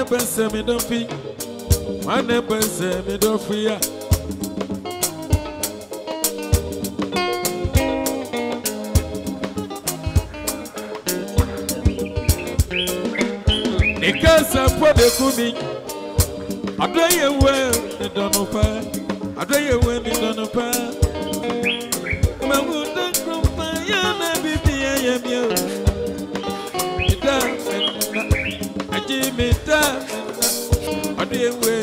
pense me don't fi. One pense me don't free. Because I put the kumi. I do you well, they don't know fire. I do you well, they don't know fire. My wood don't come fire, maybe I am you. It does, I give me that. I do you well,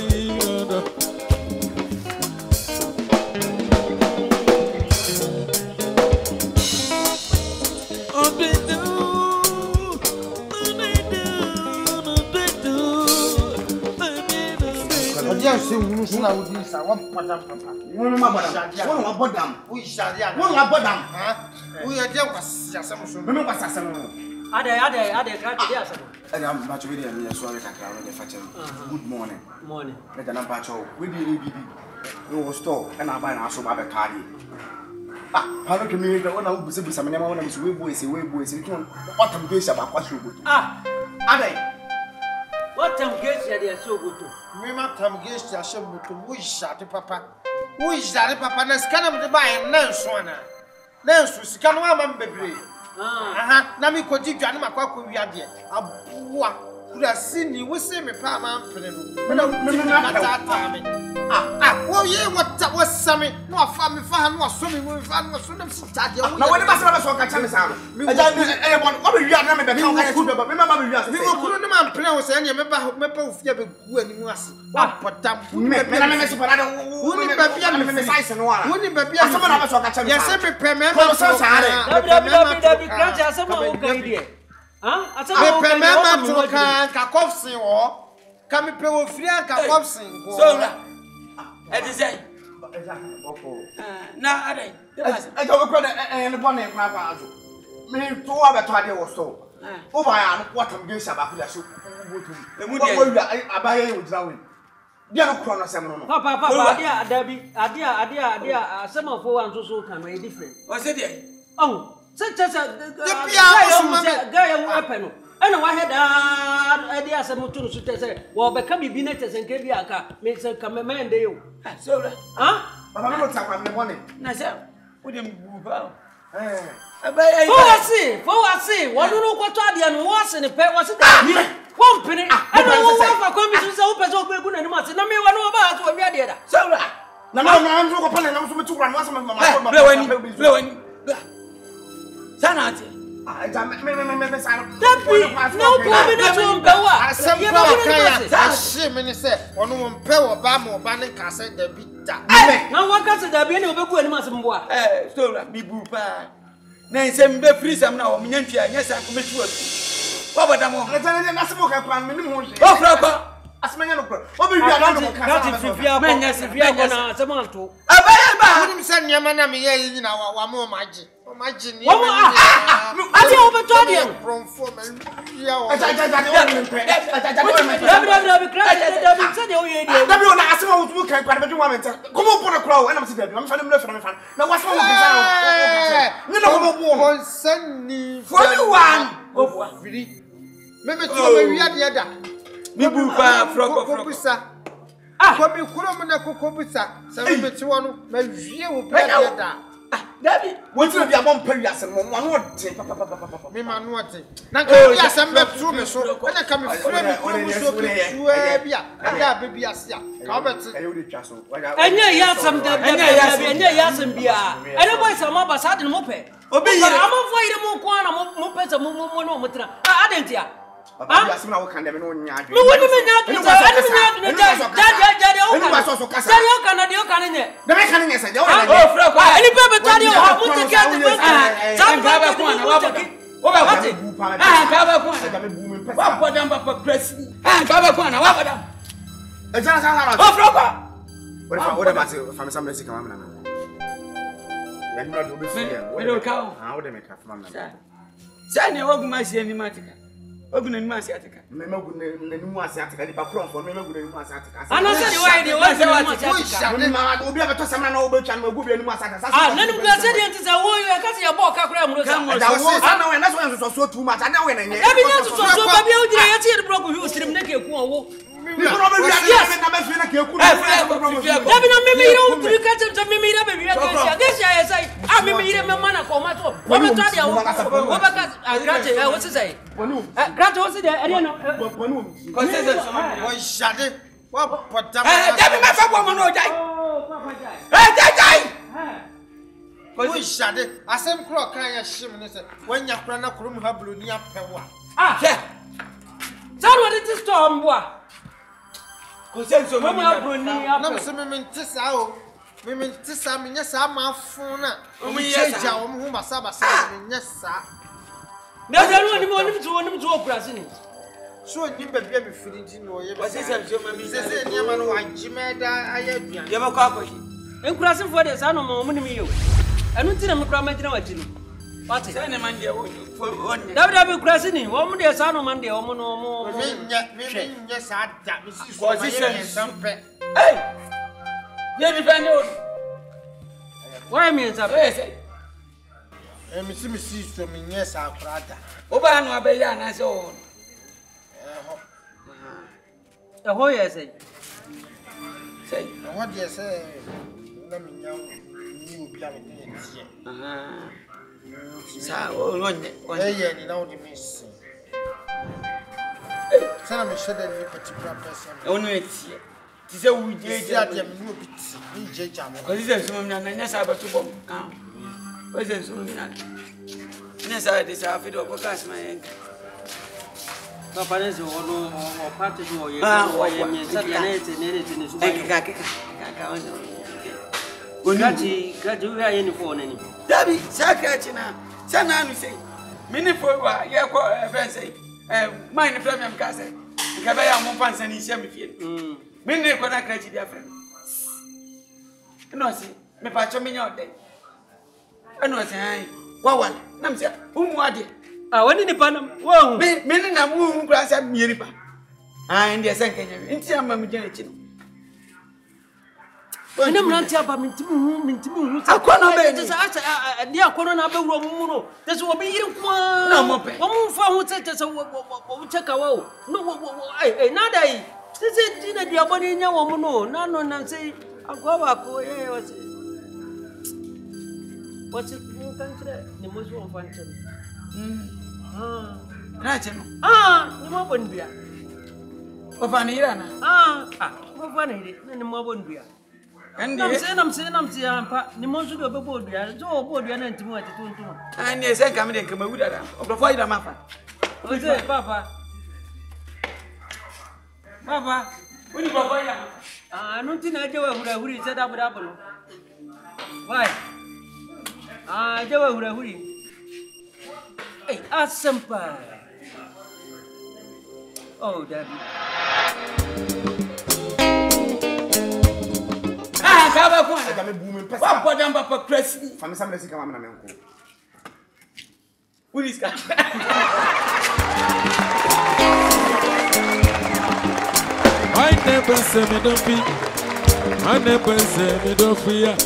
Yes, you will soon have this. I want Madame Papa. One Bodam. We shall have one Bodam. We are there was some. Remember, Sassam. Ade, and I'm much with him. Sorry, I good morning. Morning. Let an ampacho. We did no store and I buy a so by the cardi. How can we go on? I will be some name on his way boys, away boys, and what I'm going about what you would. Ade. What time gets you are so good to? Mima time gets you are so good to wish at the papa. Who is that papa? Let's come to buy a nurse one. Nurse, can one baby. Nami could you and my cock we are there. A boy could have seen you, we say me, Pama. Well, yeah, what was Sammy? No family fan was swimming with Van was swimming. No one must have a soccer chance. I don't know what we are not but remember, we couldn't pronounce any member of Fever when you was. What time? Wouldn't be someone of a soccer chance. Yes, every payment was so sad. Come play with free and Kakopsin. So, that is it. Now, I don't credit and one name, my father. Meaning 2 other Atwatia or so. Oh, I am what I'm going to say about the soup. The moon I buy it with Zawin. Dear Chronos, Papa, dear, some of 4 and 2 so can be different. What's it? Oh, such as a guy weapon. And I had ideas of Mutu to say, well, become Binetas and Kebiaka makes a command deal. So, huh? But I'm not talking about money. Nasa, wouldn't move out. I see. What do you know what Tadian was in the pet was it? 1 penny. I don't know what for commissions open so good and much. And I mean, what about what we are there. So, now I'm so upon and I'm so to run once of my blowing. Sanati. No one can say that be any of the good Massamboa. So, be boopa. Nay, some be free some now, Minentia, yes, I commit to us. What about them? Let's tell you, that's a book I plan minimum. Oh, Frappa, as many of them. What will you have if you are men, yes, if you are going to someone to. I wouldn't send your man in our more magic. Imagine you. I overtold you from Daddy, what will be a bomb period? And one won't take me, man. What? Now, yes, I'm not true. So when I come in, baby, as ya. And yeah, some beer. And the boys are more basad and mope. Obey, I'm afraid of Mopes and Momotra. I didn't hear. I Ogun ni Asiatica. Mema gun ni mu Asiatica di bakro for mema gun ni mu Asiatica. Ana say why dey why say mu Asiatica. Mema obi abeto samna na obetwa na ogu bi ni mu Asiatica. Na ni place dey ntse wo you ka say your ball ka kura mu sa. Da wo ana we na so too much. Ana we na nye. Abi na so ba bia o dire ya tie de block hu stream na ke ku owo. Ni ko no be wi na be fi na ke ku. Abi na me ire o tiri ka tse me ire be wi ka sia. Ge sia ya sai. Me ire me mana ko ma to. Wo me to dia wo. Wo ba ka agrate ya wo say. Grant what's the area no? Boy, shut it. What put down? Dabi ma fa woman no jai. Papa jai. Jai. Boy, shut it. Asem kro kan ya shim ne se. When ya kra na krum ha blu ni apewa. Che. Tell what it is to amboa. Consenso Mama ha blu ni apewa. Na se me ntisa o. Me ntisa me nya sa ma fun na. O me yesa. O mu basa me nya sa. There's anyone to KURASENI. So you be be free no ye. What is that? Say near man wa jimeda ayaduan. You make up. En KURASENI for the son of my money. And until I'm promising what you what is any man there? David KURASENI, woman, there's son of Monday, woman, or more. Yes, I that something. Hey, you defend you. Why means I say? Me see so me yes akrada. Oba no abeya na se o. Ho yes say. Say. What dey say? Na me nya ni obi a me dey tie. Sa o ronye. Ye ni na o dey miss. Sana me shede ni particular person. O no etie. Ti se wu je je ade me ni obi ti. Ni je jam. Ko ti se so me na nya sa ba to bom. What's this? Yes, I deserve it. Of course, my end. Papa is one or part of your phone. Debbie, Sakachina, Sana, say, Minifo, yeah, fancy, mine from your cousin. Cabaya Mompans and his semi-field. Minnie could not catch their friend. No, see, me patch me out there. I know, say, what one? Namsa, whom what it? I went in the panam. Whoa, Many na moon grass and Miripa. And the second, in some generation. When I'm not about me to move, I can't dear Corona Muno. This will be one. No more. One found such as a check out. No, another. This is dinner, dear body in your woman. No, no, say, I'll go back. What's it? The most one function. You won't be. Of an Irana. What funny, and more won't be. And I'm saying, the most of the board, so board, and to what to do. And yes, I come in come with that. Of the fire, Mappa. What's it, Papa? Papa, when you Papa, I don't think I do who is set up with Apple. Why? Jawa huri. Hey, asempa. Oh, Daddy. Kaba kwa. Kama boom pesa. Papa jamba pa KURASENI. Fami samle si kama na menko. Uliska. I never say me don't be. I never say me don't fear.